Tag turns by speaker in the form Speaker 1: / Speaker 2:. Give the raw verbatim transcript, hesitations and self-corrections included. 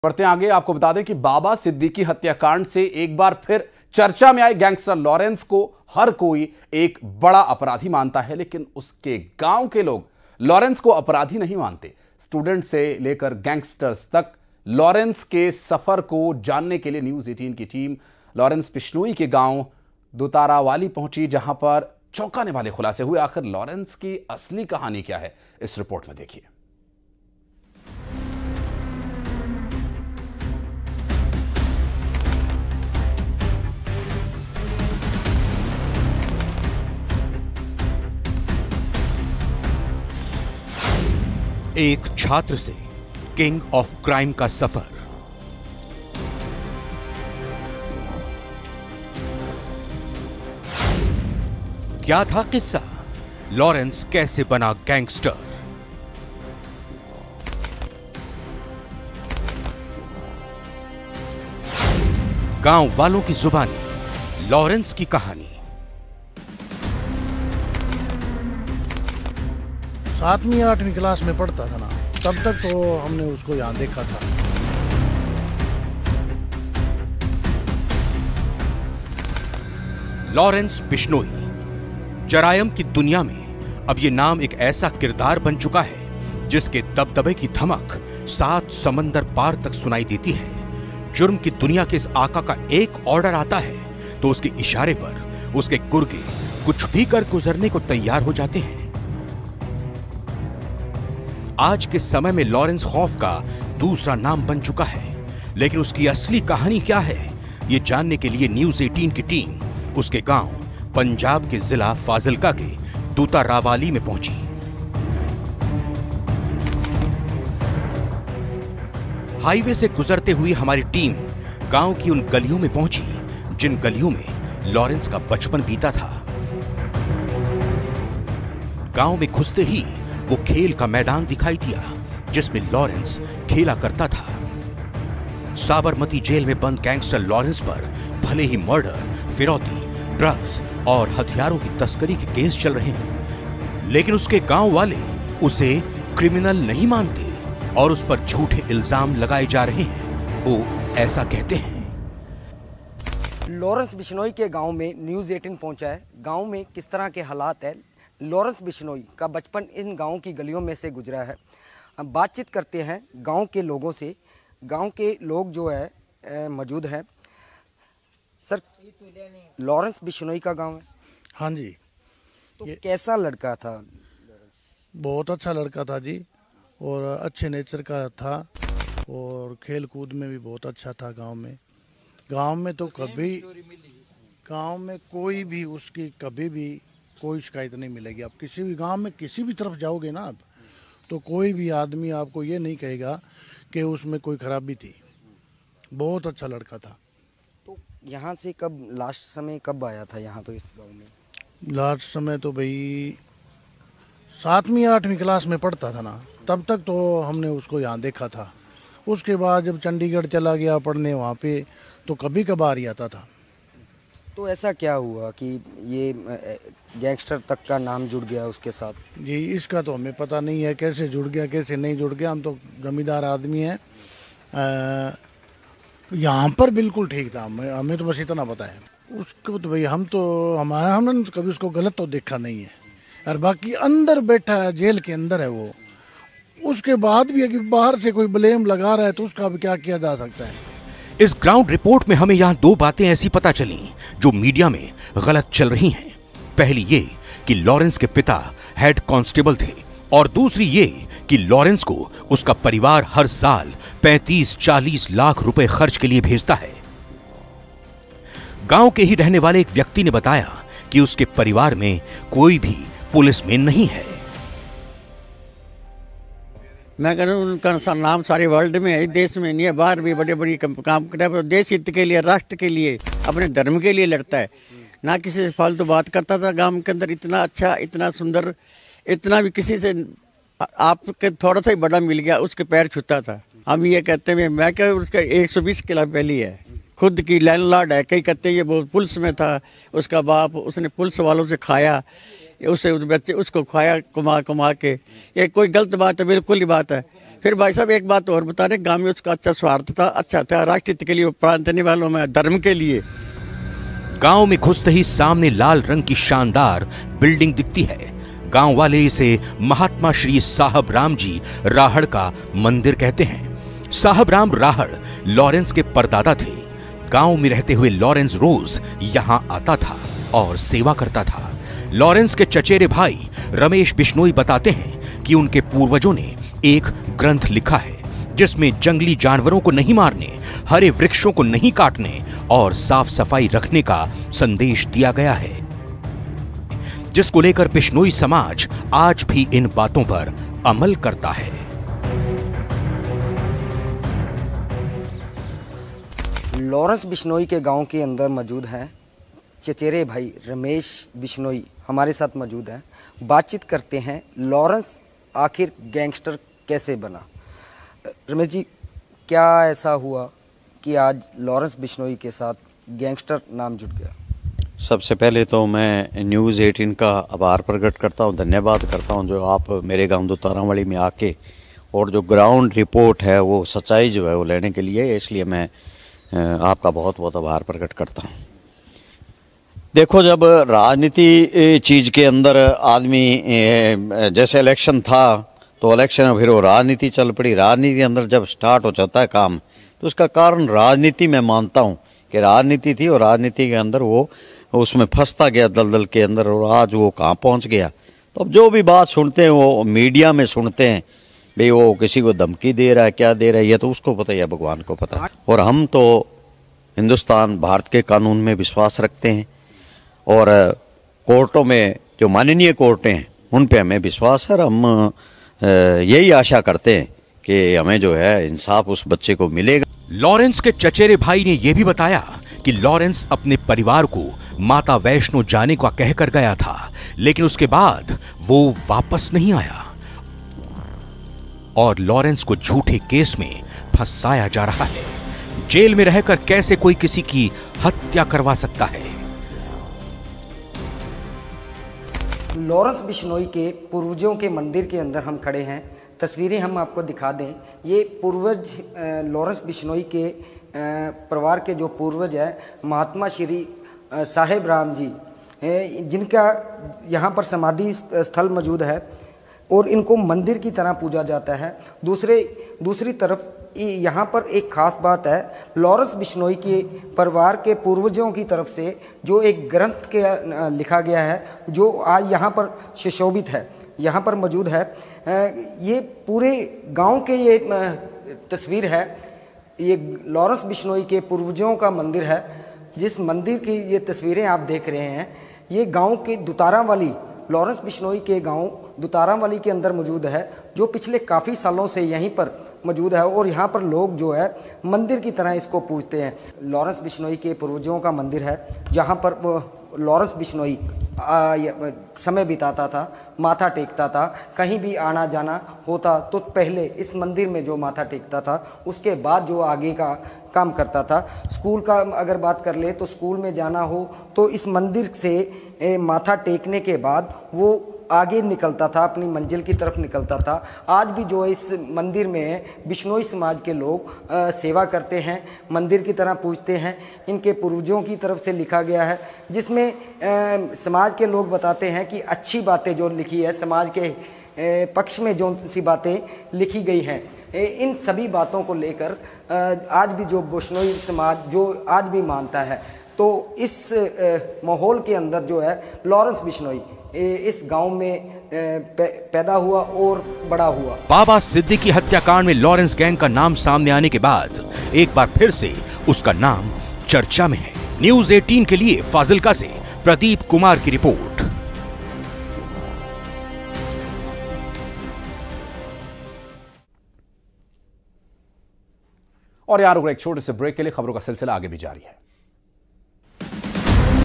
Speaker 1: बढ़ते हैं आगे। आपको बता दें कि बाबा सिद्दीकी हत्याकांड से एक बार फिर चर्चा में आए गैंगस्टर लॉरेंस को हर कोई एक बड़ा अपराधी मानता है, लेकिन उसके गांव के लोग लॉरेंस को अपराधी नहीं मानते। स्टूडेंट से लेकर गैंगस्टर्स तक लॉरेंस के सफर को जानने के लिए न्यूज़ अठारह की टीम लॉरेंस बिश्नोई के गांव दुतारावाली पहुंची, जहां पर चौंकाने वाले खुलासे हुए। आखिर लॉरेंस की असली कहानी क्या है, इस रिपोर्ट में देखिए।
Speaker 2: एक छात्र से किंग ऑफ क्राइम का सफर। क्या था किस्सा? लॉरेंस कैसे बना गैंगस्टर? गांव वालों की जुबानी लॉरेंस की कहानी।
Speaker 3: सातवीं आठवीं क्लास में पढ़ता था ना, तब तक तो हमने उसको यहाँ देखा था।
Speaker 2: लॉरेंस बिश्नोई। जरायम की दुनिया में अब यह नाम एक ऐसा किरदार बन चुका है जिसके दबदबे की धमक सात समंदर पार तक सुनाई देती है। जुर्म की दुनिया के इस आका का एक ऑर्डर आता है तो उसके इशारे पर उसके गुर्गे कुछ भी कर गुजरने को तैयार हो जाते हैं। आज के समय में लॉरेंस खौफ का दूसरा नाम बन चुका है, लेकिन उसकी असली कहानी क्या है, यह जानने के लिए न्यूज़ अठारह की टीम उसके गांव पंजाब के जिला फाजिलका के दुतारावाली में पहुंची। हाईवे से गुजरते हुए हमारी टीम गांव की उन गलियों में पहुंची जिन गलियों में लॉरेंस का बचपन बीता था। गांव में घुसते ही वो खेल का मैदान दिखाई दिया जिसमें लॉरेंस खेला करता था। साबरमती जेल में बंद गैंगस्टर लॉरेंस पर भले ही मर्डर, फिरौती, ड्रग्स और हथियारों की तस्करी के केस चल रहे हैं, लेकिन उसके गांव वाले उसे क्रिमिनल नहीं मानते और उस पर झूठे इल्जाम लगाए जा रहे हैं। वो ऐसा कहते हैं।
Speaker 4: लॉरेंस बिश्नोई के गांव में न्यूज़ अठारह पहुंचा है। गांव में किस तरह के हालात है, लॉरेंस बिश्नोई का बचपन इन गांव की गलियों में से गुजरा है। हम बातचीत करते हैं गांव के लोगों से। गांव के लोग जो है मौजूद हैं। सर, लॉरेंस बिश्नोई का गांव है?
Speaker 3: हाँ जी।
Speaker 4: तो कैसा लड़का था?
Speaker 3: बहुत अच्छा लड़का था जी, और अच्छे नेचर का था, और खेल कूद में भी बहुत अच्छा था। गांव में गांव में तो कभी गांव में कोई भी उसकी कभी भी कोई शिकायत नहीं मिलेगी। आप किसी भी गांव में किसी भी तरफ जाओगे ना आप, तो कोई भी आदमी आपको ये नहीं कहेगा कि उसमें कोई खराबी थी। बहुत अच्छा लड़का था।
Speaker 4: तो यहाँ से कब लास्ट समय कब आया था यहाँ पर इस गांव में?
Speaker 3: लास्ट समय तो भाई सातवीं आठवीं क्लास में पढ़ता था ना, तब तक तो हमने उसको यहाँ देखा था। उसके बाद जब चंडीगढ़ चला गया पढ़ने वहाँ पे, तो कभी कभार ही आता था।
Speaker 4: तो ऐसा क्या हुआ कि ये गैंगस्टर तक का नाम जुड़ गया उसके साथ?
Speaker 3: जी, इसका तो हमें पता नहीं है कैसे जुड़ गया कैसे नहीं जुड़ गया। हम तो जमींदार आदमी हैं। यहाँ पर बिल्कुल ठीक था, हमें हमें तो बस इतना पता है। उसको तो भाई हम तो हमारा हमने कभी उसको गलत तो देखा नहीं है। और बाकी अंदर बैठा है, जेल के अंदर है वो। उसके बाद भी अगर बाहर से कोई ब्लेम लगा रहा है तो उसका भी क्या किया जा सकता है।
Speaker 2: इस ग्राउंड रिपोर्ट में हमें यहां दो बातें ऐसी पता चली जो मीडिया में गलत चल रही हैं। पहली ये कि लॉरेंस के पिता हेड कांस्टेबल थे, और दूसरी ये कि लॉरेंस को उसका परिवार हर साल पैंतीस चालीस लाख रुपए खर्च के लिए भेजता है। गांव के ही रहने वाले एक व्यक्ति ने बताया कि उसके परिवार में कोई भी पुलिस में नहीं है।
Speaker 5: मैं कह रहा हूँ उनका नाम सारे वर्ल्ड में है, देश में नहीं है, बाहर भी बड़े बड़ी काम कर रहा है। देश हित के लिए, राष्ट्र के लिए, अपने धर्म के लिए लड़ता है, ना किसी से फालतू बात करता था। गांव के अंदर इतना अच्छा, इतना सुंदर, इतना भी किसी से आपके थोड़ा सा ही बड़ा मिल गया उसके पैर छूता था। हम ये कहते हैं, मैं क्या उसका एक सौ बीस किलो पहली है, खुद की लैंडलॉर्ड है। कई कहते हैं ये वो पुलिस में था, उसका बाप, उसने पुलिस वालों से खाया। उससे उस बच्चे उसको खाया कमा कमा के, ये कोई गलत बात है? बिल्कुल ही बात है। फिर भाई साहब एक बात और बता रहे, गांव में उसका अच्छा स्वार्थ था, अच्छा था राष्ट्र हित के लिए, प्रांत वालों में धर्म के लिए।
Speaker 2: गांव में घुसते ही सामने लाल रंग की शानदार बिल्डिंग दिखती है। गांव वाले इसे महात्मा श्री साहब राम जी राहड़ का मंदिर कहते हैं। साहब राम राहड़ लॉरेंस के परदादा थे। गांव में रहते हुए लॉरेंस रोज यहां आता था और सेवा करता था। लॉरेंस के चचेरे भाई रमेश बिश्नोई बताते हैं कि उनके पूर्वजों ने एक ग्रंथ लिखा है जिसमें जंगली जानवरों को नहीं मारने, हरे वृक्षों को नहीं काटने और साफ सफाई रखने का संदेश दिया गया है, जिसको लेकर बिश्नोई समाज आज भी इन बातों पर अमल करता है।
Speaker 4: लॉरेंस बिश्नोई के गांव के अंदर मौजूद हैं चचेरे भाई रमेश बिश्नोई हमारे साथ मौजूद हैं। बातचीत करते हैं लॉरेंस आखिर गैंगस्टर कैसे बना। रमेश जी, क्या ऐसा हुआ कि आज लॉरेंस बिश्नोई के साथ गैंगस्टर नाम जुड़ गया?
Speaker 5: सबसे पहले तो मैं न्यूज़ अठारह का आभार प्रकट करता हूं, धन्यवाद करता हूं जो आप मेरे गांव दुतारावाली में आके और जो ग्राउंड रिपोर्ट है वो सच्चाई जो है वो लेने के लिए, इसलिए मैं आपका बहुत बहुत आभार प्रकट करता हूं। देखो, जब राजनीति चीज़ के अंदर आदमी जैसे इलेक्शन था तो इलेक्शन में फिर वो राजनीति चल पड़ी। राजनीति के अंदर जब स्टार्ट हो जाता है काम तो उसका कारण राजनीति मैं मानता हूँ कि राजनीति थी और राजनीति के अंदर वो उसमें फंसता गया दलदल के अंदर और आज वो कहाँ पहुँच गया। तो अब जो भी बात सुनते हैं वो मीडिया में सुनते हैं, भाई वो किसी को धमकी दे रहा है, क्या दे रहा है, ये तो उसको पता है, भगवान को पता है। और हम तो हिंदुस्तान भारत के कानून में विश्वास रखते हैं और कोर्टों में जो माननीय कोर्टें हैं उन पे हमें विश्वास है। हम यही आशा करते हैं कि हमें जो है इंसाफ उस बच्चे को मिलेगा।
Speaker 2: लॉरेंस के चचेरे भाई ने यह भी बताया कि लॉरेंस अपने परिवार को माता वैष्णो जाने का कहकर गया था, लेकिन उसके बाद वो वापस नहीं आया और लॉरेंस को झूठे केस में फंसाया जा रहा है। जेल में रहकर कैसे कोई किसी की हत्या करवा सकता है?
Speaker 4: लॉरेंस बिश्नोई के पूर्वजों के मंदिर के अंदर हम खड़े हैं। तस्वीरें हम आपको दिखा दें। ये पूर्वज लॉरेंस बिश्नोई के परिवार के जो पूर्वज हैं महात्मा श्री साहेब राम जी, जिनका यहाँ पर समाधि स्थल मौजूद है और इनको मंदिर की तरह पूजा जाता है। दूसरे दूसरी तरफ यहाँ पर एक ख़ास बात है, लॉरेंस बिश्नोई के परिवार के पूर्वजों की तरफ से जो एक ग्रंथ के लिखा गया है जो आज यहाँ पर सुशोभित है, यहाँ पर मौजूद है। ये पूरे गांव के ये तस्वीर है। ये लॉरेंस बिश्नोई के पूर्वजों का मंदिर है। जिस मंदिर की ये तस्वीरें आप देख रहे हैं ये गांव के दुतारावाली, लॉरेंस बिश्नोई के गांव दुतारावाली के अंदर मौजूद है, जो पिछले काफ़ी सालों से यहीं पर मौजूद है और यहाँ पर लोग जो है मंदिर की तरह इसको पूजते हैं। लॉरेंस बिश्नोई के पूर्वजों का मंदिर है जहाँ पर लॉरेंस बिश्नोई समय बिताता था, माथा टेकता था। कहीं भी आना जाना होता तो पहले इस मंदिर में जो माथा टेकता था, उसके बाद जो आगे का काम करता था। स्कूल का अगर बात कर ले तो स्कूल में जाना हो तो इस मंदिर से माथा टेकने के बाद वो आगे निकलता था, अपनी मंजिल की तरफ निकलता था। आज भी जो इस मंदिर में बिश्नोई समाज के लोग आ, सेवा करते हैं, मंदिर की तरह पूजते हैं। इनके पूर्वजों की तरफ से लिखा गया है जिसमें आ, समाज के लोग बताते हैं कि अच्छी बातें जो लिखी है, समाज के ए, पक्ष में जो सी बातें लिखी गई हैं, इन सभी बातों को लेकर आज भी जो बिश्नोई समाज जो आज भी मानता है, तो इस माहौल के अंदर जो है लॉरेंस बिश्नोई इस गांव में पैदा हुआ और बड़ा हुआ।
Speaker 2: बाबा सिद्दीकी हत्याकांड में लॉरेंस गैंग का नाम सामने आने के बाद एक बार फिर से उसका नाम चर्चा में है। न्यूज़ अठारह के लिए फाजिल्का से प्रदीप कुमार की रिपोर्ट।
Speaker 1: और यार एक छोटे से ब्रेक के लिए, खबरों का सिलसिला आगे भी जारी है।